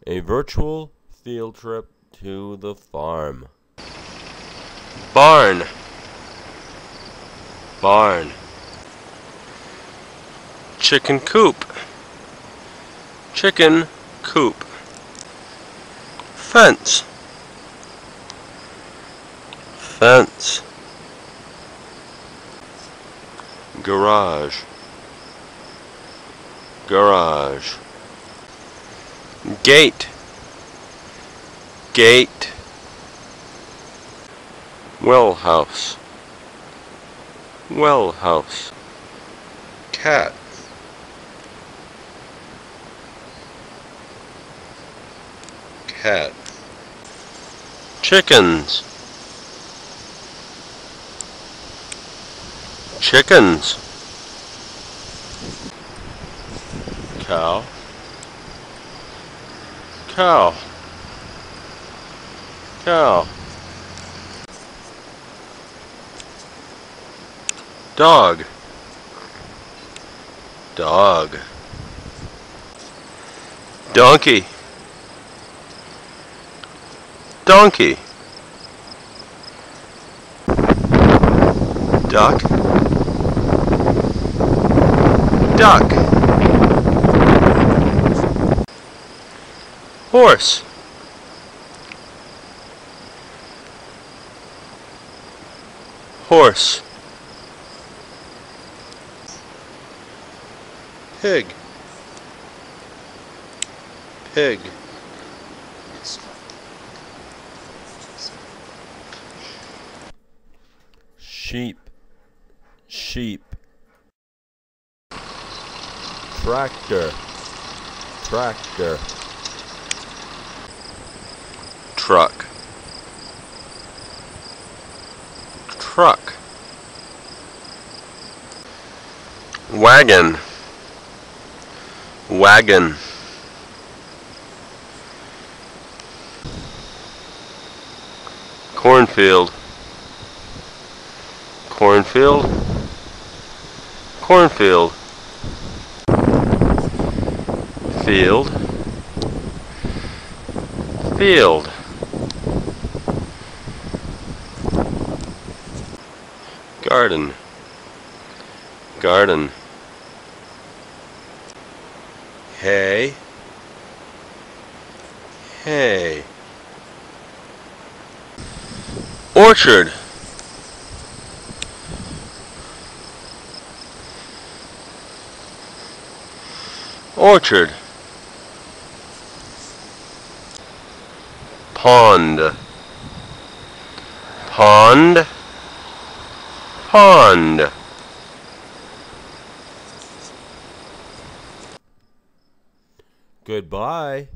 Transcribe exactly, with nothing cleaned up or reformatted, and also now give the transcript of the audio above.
A virtual field trip to the farm. Barn. Barn. Chicken coop. Chicken coop. Fence. Fence. Garage. Garage. Gate. Gate. Well house. Well house. Cat. Cat. Chickens. Chickens. Cow. Cow. Cow. Dog. Dog. Donkey. Donkey. Duck. Duck. Horse. Horse. Pig. Pig. Sheep. Sheep. Tractor. Tractor. Truck. Truck. Wagon. Wagon. Cornfield. Cornfield. Cornfield. Field. Field. Garden. Garden. Hay. Hay. Orchard. Orchard. Pond. Pond. Pond. Goodbye.